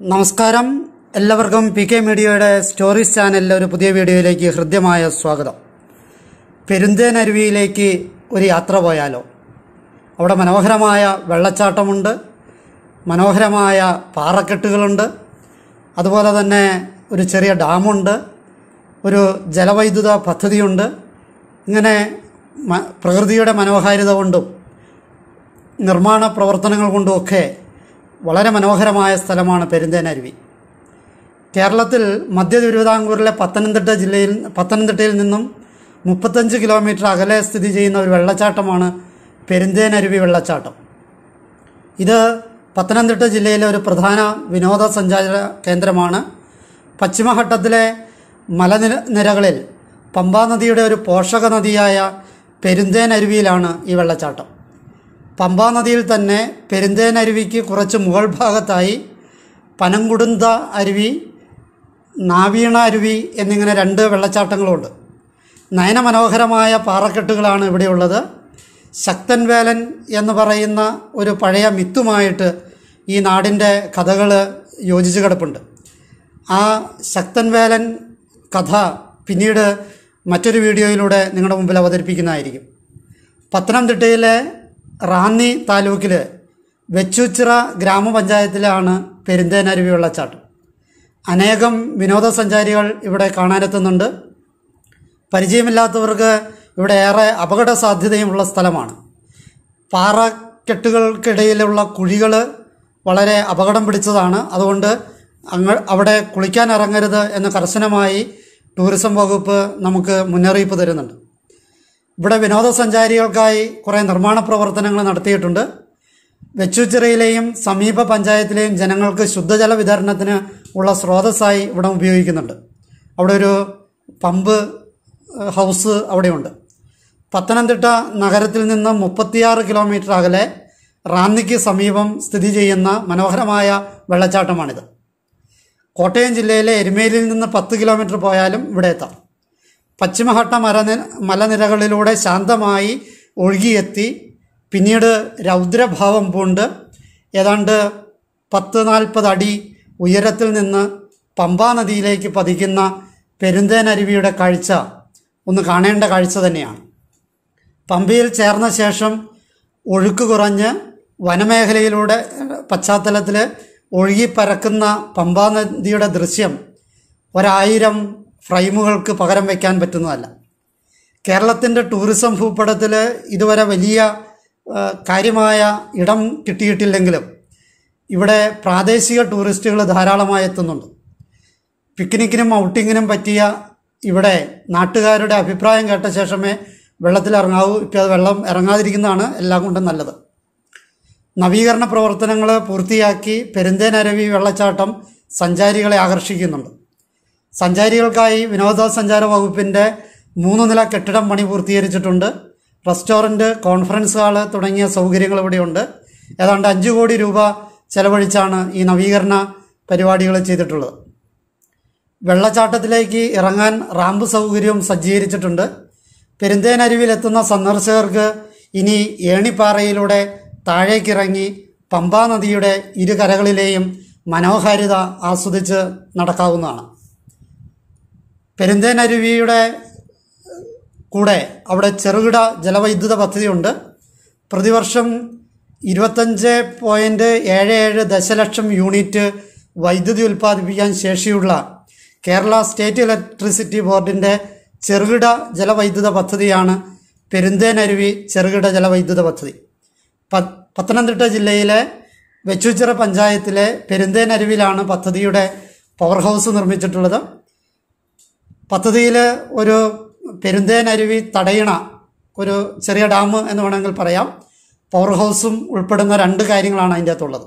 നമസ്കാരം, എല്ലാവർക്കും PK മീഡിയയുടെ സ്റ്റോറീസ് ചാനലിലെ ഒരു പുതിയ വീഡിയോയിലേക്ക് ഹൃദ്യമായ സ്വാഗതം. പെരുന്തേനരുവിയിലേക്ക് ഒരു യാത്ര പോയാലോ? അവിടെ മനോഹരമായ വെള്ളച്ചാട്ടമുണ്ട്, മനോഹരമായ പാറക്കെട്ടുകളുണ്ട്, അതുപോലെ തന്നെ ഒരു ചെറിയ ഡാമുണ്ട്, ഒരു ജലവൈദ്യുത പദ്ധതിയുണ്ട്. ഇങ്ങനെ പ്രകൃതിയുടെ മനോഹാരിത കൊണ്ടും നിർമ്മാണ പ്രവർത്തനങ്ങൾ കൊണ്ടുമൊക്കെ വളരെ മനോഹരമായ സ്ഥലമാണ് പെരുന്തേനരുവി. കേരളത്തിൽ മധ്യ തിരുവിതാംകൂറിലെ പത്തനംതിട്ടയിൽ നിന്നും 35 കിലോമീറ്റർ അകലെ സ്ഥിതി ചെയ്യുന്ന ഒരു വെള്ളച്ചാട്ടമാണ് പെരുന്തേനരുവി വെള്ളച്ചാട്ടം. ഇത് പത്തനംതിട്ട ജില്ലയിലെ ഒരു പ്രധാന വിനോദസഞ്ചാര കേന്ദ്രമാണ്. പശ്ചിമഘട്ടത്തിലെ മലനിരകളിൽ പമ്പാ നദിയുടെ ഒരു പോഷക നദിയായ പെരുന്തേനരുവിയിലാണ് ഈ വെള്ളച്ചാട്ടം. പമ്പാ നദിയിൽ തന്നെ പെരുന്തേനരുവിക്ക് കുറച്ച് മുകൾ ഭാഗത്തായി പനംകുടുന്ത അരുവി, നാവീണ അരുവി എന്നിങ്ങനെ 2 വെള്ളച്ചാട്ടങ്ങളുണ്ട്. നയനമനോഹരമായ പാറക്കെട്ടുകളാണ് ഇവിടെയുള്ളത്. ശക്തൻ വേലൻ എന്ന് പറയുന്ന ഒരു പഴയ മിത്തുമായിട്ട് ഈ നാടിൻ്റെ കഥകൾ യോജിച്ച് കിടപ്പുണ്ട്. ആ ശക്തൻ വേലൻ കഥ പിന്നീട് മറ്റൊരു വീഡിയോയിലൂടെ നിങ്ങളുടെ മുമ്പിൽ അവതരിപ്പിക്കുന്നതായിരിക്കും. പത്തനംതിട്ടയിലെ റാന്നി താലൂക്കിൽ വെച്ചൂച്ചിറ ഗ്രാമപഞ്ചായത്തിലാണ് പെരുന്തേനരുവി വെള്ളച്ചാട്ടം. അനേകം വിനോദസഞ്ചാരികൾ ഇവിടെ കാണാനെത്തുന്നുണ്ട്. പരിചയമില്ലാത്തവർക്ക് ഇവിടെ ഏറെ അപകട സാധ്യതയുമുള്ള സ്ഥലമാണ്. പാറക്കെട്ടുകൾക്കിടയിലുള്ള കുഴികൾ വളരെ അപകടം പിടിച്ചതാണ്. അതുകൊണ്ട് അവിടെ കുളിക്കാൻ ഇറങ്ങരുത് എന്ന് കർശനമായി ടൂറിസം വകുപ്പ് നമുക്ക് മുന്നറിയിപ്പ് തരുന്നുണ്ട്. ഇവിടെ വിനോദസഞ്ചാരികൾക്കായി കുറേ നിർമ്മാണ പ്രവർത്തനങ്ങൾ നടത്തിയിട്ടുണ്ട്. വെച്ചൂച്ചിറയിലെയും സമീപ പഞ്ചായത്തിലെയും ജനങ്ങൾക്ക് ശുദ്ധജല വിതരണത്തിന് ഉള്ള സ്രോതസ്സായി ഇവിടെ ഉപയോഗിക്കുന്നുണ്ട്. അവിടെ ഒരു പമ്പ് ഹൗസ് അവിടെയുണ്ട്. പത്തനംതിട്ട നഗരത്തിൽ നിന്ന് 36 കിലോമീറ്റർ അകലെ റാന്നിക്ക് സമീപം സ്ഥിതി ചെയ്യുന്ന മനോഹരമായ വെള്ളച്ചാട്ടമാണിത്. കോട്ടയം ജില്ലയിലെ എരുമേലിയിൽ നിന്ന് 10 കിലോമീറ്റർ പോയാലും ഇവിടെ എത്താം. പശ്ചിമഘട്ട മലനിരകളിലൂടെ ശാന്തമായി ഒഴുകിയെത്തി പിന്നീട് രൗദ്രഭാവം പൂണ്ട് ഏതാണ്ട് 10-40 അടി ഉയരത്തിൽ നിന്ന് പമ്പാ നദിയിലേക്ക് പതിക്കുന്ന പെരുന്തേനരുവിയുടെ കാഴ്ച ഒന്ന് കാണേണ്ട കാഴ്ച തന്നെയാണ്. പമ്പയിൽ ചേർന്ന ശേഷം ഒഴുക്ക് കുറഞ്ഞ് വനമേഖലയിലൂടെ പശ്ചാത്തലത്തിൽ ഒഴുകിപ്പരക്കുന്ന പമ്പാ നദിയുടെ ദൃശ്യം 1000 ഫ്രെയിമുകൾക്ക് പകരം വയ്ക്കാൻ പറ്റുന്നതല്ല. കേരളത്തിൻ്റെ ടൂറിസം ഭൂപടത്തിൽ ഇതുവരെ വലിയ കാര്യമായ ഇടം കിട്ടിയിട്ടില്ലെങ്കിലും ഇവിടെ പ്രാദേശിക ടൂറിസ്റ്റുകൾ ധാരാളമായി എത്തുന്നുണ്ട്. പിക്നിക്കിനും ഔട്ടിങ്ങിനും പറ്റിയ ഇവിടെ നാട്ടുകാരുടെ അഭിപ്രായം കേട്ട ശേഷമേ വെള്ളത്തിലിറങ്ങാവൂ. ഇപ്പോൾ അത് വെള്ളം ഇറങ്ങാതിരിക്കുന്നതാണ് എല്ലാം കൊണ്ടും നല്ലത്. നവീകരണ പ്രവർത്തനങ്ങൾ പൂർത്തിയാക്കി പെരുന്തേനരുവി വെള്ളച്ചാട്ടം സഞ്ചാരികളെ ആകർഷിക്കുന്നുണ്ട്. സഞ്ചാരികൾക്കായി വിനോദസഞ്ചാര വകുപ്പിൻ്റെ 3 നില കെട്ടിടം പണി പൂർത്തീകരിച്ചിട്ടുണ്ട്. റെസ്റ്റോറൻറ്റ്, കോൺഫറൻസ് ഹാള് തുടങ്ങിയ സൗകര്യങ്ങൾ ഇവിടെയുണ്ട്. ഏതാണ്ട് 5 കോടി രൂപ ചെലവഴിച്ചാണ് ഈ നവീകരണ പരിപാടികൾ ചെയ്തിട്ടുള്ളത്. വെള്ളച്ചാട്ടത്തിലേക്ക് ഇറങ്ങാൻ റാമ്പ് സൗകര്യവും സജ്ജീകരിച്ചിട്ടുണ്ട്. പെരുന്തേനരുവിയിലെത്തുന്ന സന്ദർശകർക്ക് ഇനി ഏണിപ്പാറയിലൂടെ താഴേക്കിറങ്ങി പമ്പാ നദിയുടെ ഇരുകരകളിലെയും മനോഹാരിത ആസ്വദിച്ച് നടക്കാവുന്നതാണ്. പെരുന്തേനരുവിയുടെ കൂടെ അവിടെ ചെറുകിട ജലവൈദ്യുത പദ്ധതിയുണ്ട്. പ്രതിവർഷം 25.77 ദശലക്ഷം യൂണിറ്റ് വൈദ്യുതി ഉൽപ്പാദിപ്പിക്കാൻ ശേഷിയുള്ള കേരള സ്റ്റേറ്റ് ഇലക്ട്രിസിറ്റി ബോർഡിൻ്റെ ചെറുകിട ജലവൈദ്യുത പദ്ധതിയാണ് പെരുന്തേനരുവി ചെറുകിട ജലവൈദ്യുത പദ്ധതി. പത്തനംതിട്ട ജില്ലയിലെ വെച്ചൂച്ചിറ പഞ്ചായത്തിലെ പെരുന്തേനരുവിയിലാണ് പദ്ധതിയുടെ പവർ ഹൗസ് നിർമ്മിച്ചിട്ടുള്ളത്. പദ്ധതിയിൽ ഒരു പെരുന്തേനരുവി തടയണ, ഒരു ചെറിയ ഡാം എന്ന് വേണമെങ്കിൽ പറയാം, പവർ ഹൗസും ഉൾപ്പെടുന്ന 2 കാര്യങ്ങളാണ് അതിൻ്റെ അകത്തുള്ളത്.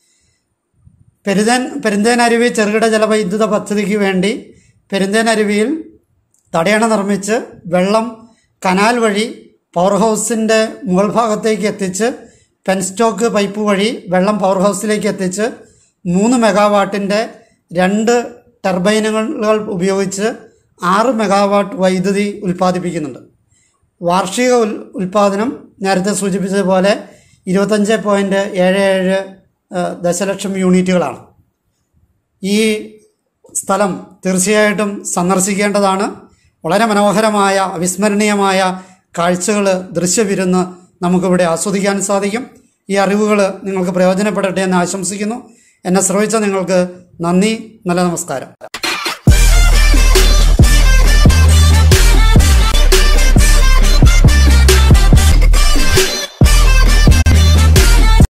പെരുന്തേനരുവി ചെറുകിട ജലവൈദ്യുത പദ്ധതിക്ക് വേണ്ടി പെരുന്തേനരുവിയിൽ തടയണ നിർമ്മിച്ച് വെള്ളം കനാൽ വഴി പവർ ഹൗസിൻ്റെ മുകൾ ഭാഗത്തേക്ക് എത്തിച്ച് പെൻസ്റ്റോക്ക് പൈപ്പ് വഴി വെള്ളം പവർ ഹൗസിലേക്ക് എത്തിച്ച് 3 മെഗാവാട്ടിൻ്റെ 2 ടർബൈനുകൾ ഉപയോഗിച്ച് 6 മെഗാവാട്ട് വൈദ്യുതി ഉൽപ്പാദിപ്പിക്കുന്നുണ്ട്. വാർഷിക ഉൽപ്പാദനം നേരത്തെ സൂചിപ്പിച്ചതുപോലെ 25.77 ദശലക്ഷം യൂണിറ്റുകളാണ്. ഈ സ്ഥലം തീർച്ചയായിട്ടും സന്ദർശിക്കേണ്ടതാണ്. വളരെ മനോഹരമായ അവിസ്മരണീയമായ കാഴ്ചകൾ, ദൃശ്യവിരുന്ന് നമുക്കിവിടെ ആസ്വദിക്കാൻ സാധിക്കും. ഈ അറിവുകൾ നിങ്ങൾക്ക് പ്രയോജനപ്പെടട്ടെ എന്ന് ആശംസിക്കുന്നു. എന്നെ ശ്രവിച്ച നിങ്ങൾക്ക് നന്ദി. നല്ല നമസ്കാരം.